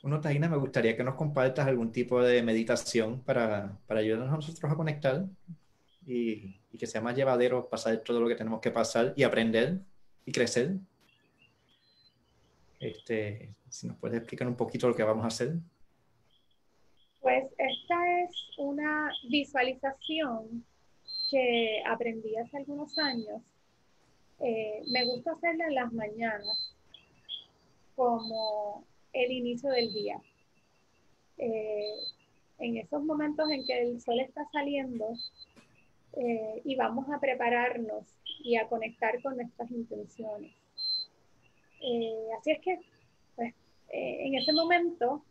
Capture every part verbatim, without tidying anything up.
Bueno, Taina, me gustaría que nos compartas algún tipo de meditación para, para ayudarnos a nosotros a conectar y, y que sea más llevadero pasar todo lo que tenemos que pasar y aprender y crecer. Este, si nos puedes explicar un poquito lo que vamos a hacer. Pues esta es una visualización que aprendí hace algunos años. Eh, me gusta hacerla en las mañanas como el inicio del día. Eh, en esos momentos en que el sol está saliendo eh, y vamos a prepararnos y a conectar con nuestras intenciones. Eh, así es que, pues, eh, en ese momento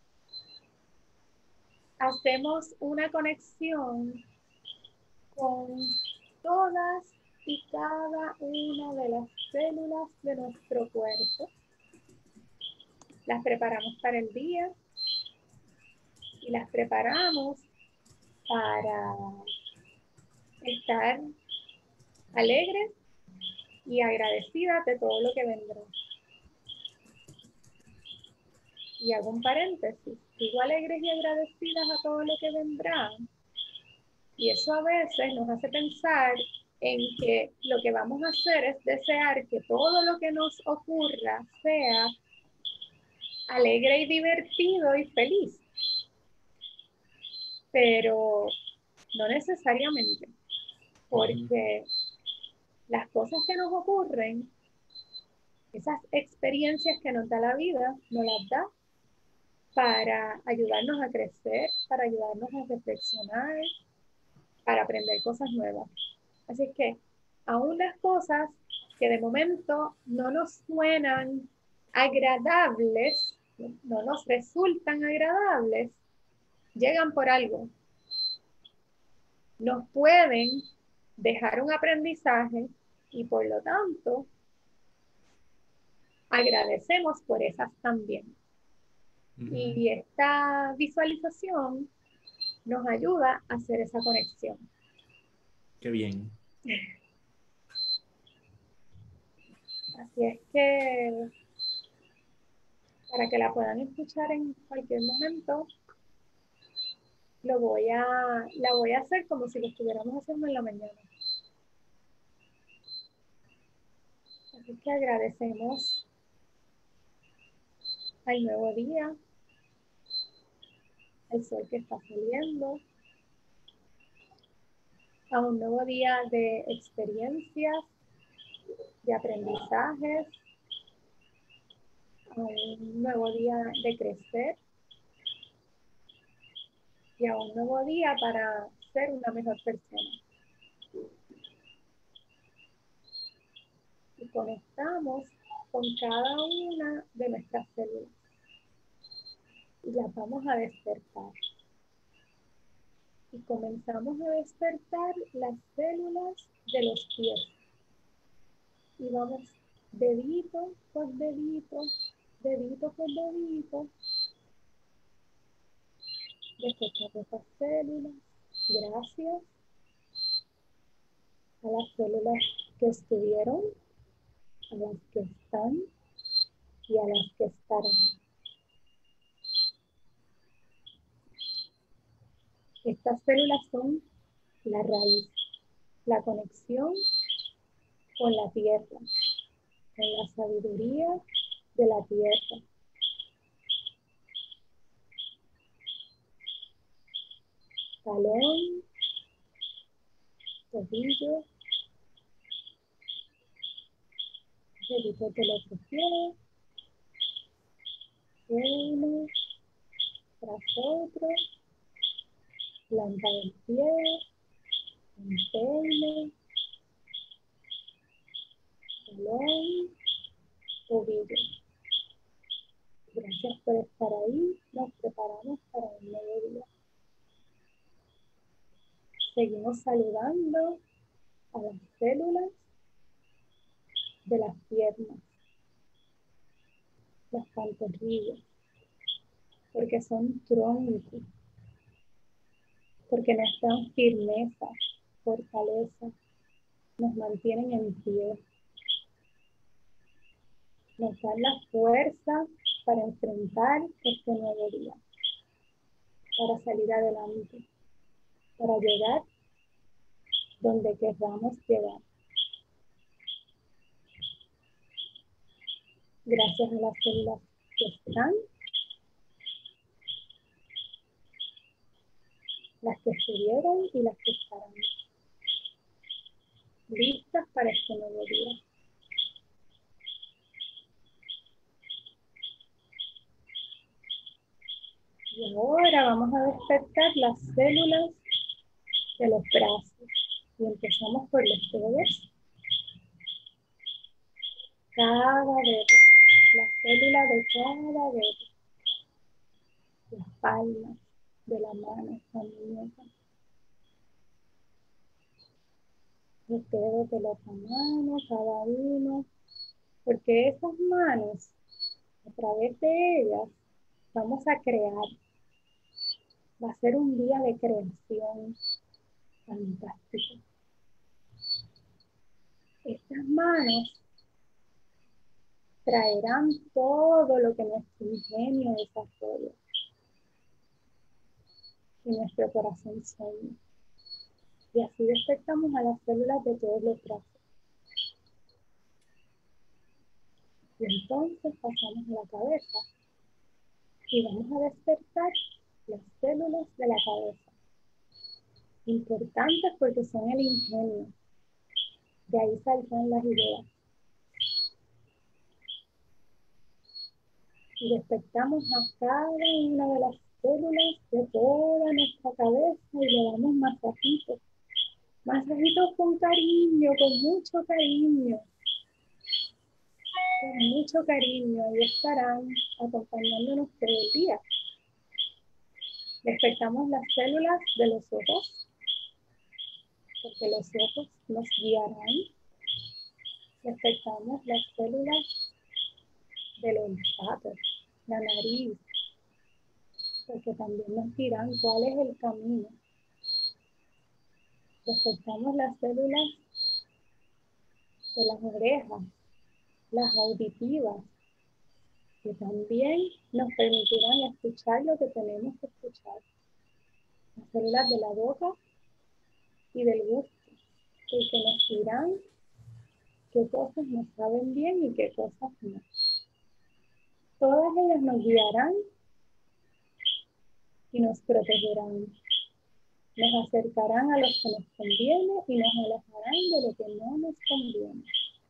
hacemos una conexión con todas y cada una de las células de nuestro cuerpo. Las preparamos para el día y las preparamos para estar alegres y agradecidas de todo lo que vendrá. Y hago un paréntesis, digo alegres y agradecidas a todo lo que vendrá. Y eso a veces nos hace pensar en que lo que vamos a hacer es desear que todo lo que nos ocurra sea alegre y divertido y feliz, pero no necesariamente, Ujú. porque las cosas que nos ocurren, esas experiencias que nos da la vida, nos las da para ayudarnos a crecer, para ayudarnos a reflexionar, para aprender cosas nuevas. Así que aún las cosas que de momento no nos suenan agradables, no nos resultan agradables, llegan por algo. Nos pueden dejar un aprendizaje y por lo tanto agradecemos por esas también. Ujú. Y esta visualización nos ayuda a hacer esa conexión. Qué bien. Así es que para que la puedan escuchar en cualquier momento, lo voy a, la voy a hacer como si lo estuviéramos haciendo en la mañana. Así que agradecemos al nuevo día, al sol que está saliendo, a un nuevo día de experiencias, de aprendizajes, a un nuevo día de crecer y a un nuevo día para ser una mejor persona. Y conectamos con cada una de nuestras células y las vamos a despertar. Y comenzamos a despertar las células de los pies. Y vamos dedito por dedito, dedito por dedito, despertando esas células. Gracias a las células que estuvieron, a las que están y a las que estarán. Estas células son la raíz, la conexión con la tierra, con la sabiduría de la tierra. Talón, tobillo, deditos del otro pie, uno tras otro, planta del pie, empeine, talón, tobillo. Gracias por estar ahí. Nos preparamos para un nuevo día. Seguimos saludando a las células de las piernas, las pantorrillas, porque son troncos, porque nos dan firmeza, fortaleza, nos mantienen en pie, nos dan la fuerza para enfrentar este nuevo día, para salir adelante, para llegar donde queramos llegar. Gracias a las células que están, las que estuvieron y las que estarán listas para este nuevo día. Y ahora vamos a despertar las células de los brazos. Y empezamos por los dedos. Cada dedo, la célula de cada dedo. Las palmas de la mano, la muñeca. Los dedos de la otra mano, cada uno. Porque esas manos, a través de ellas, vamos a crear. Va a ser un día de creación fantástico. Estas manos traerán todo lo que nuestro ingenio desarrolla y nuestro corazón sueña. Y así despertamos a las células de todos los brazos. Y entonces pasamos a la cabeza y vamos a despertar las células de la cabeza. Importantes porque son el ingenio. De ahí saldrán las ideas. Y despertamos a cada una de las células de toda nuestra cabeza y le damos masajitos. Masajitos con cariño, con mucho cariño. Con mucho cariño. Y estarán acompañándonos todo el día. Despertamos las células de los ojos, porque los ojos nos guiarán. Despertamos las células del olfato, la nariz, porque también nos dirán cuál es el camino. Despertamos las células de las orejas, las auditivas, que también nos permitirán escuchar lo que tenemos que escuchar. Las células de la boca y del gusto, porque nos dirán qué cosas nos saben bien y qué cosas no. Todas ellas nos guiarán y nos protegerán. Nos acercarán a lo que nos conviene y nos alejarán de lo que no nos conviene.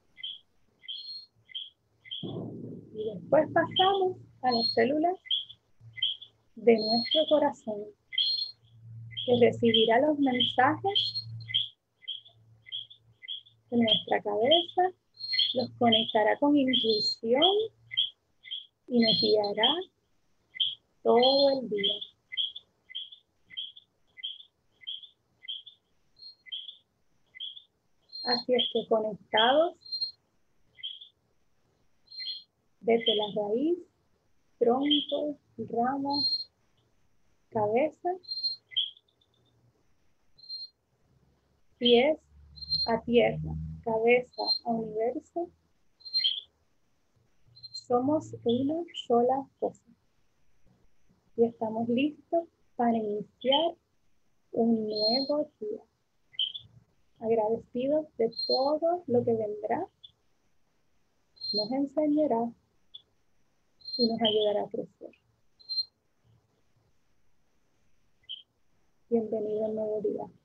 Y después pasamos a las células de nuestro corazón, que recibirá los mensajes de nuestra cabeza, los conectará con intuición y nos guiará todo el día. Así es que conectados desde la raíz, tronco, ramas, cabeza, pies a tierra, cabeza a universo, somos una sola cosa. Y estamos listos para iniciar un nuevo día. Agradecidos de todo lo que vendrá, nos enseñará y nos ayudará a crecer. Bienvenido al nuevo día.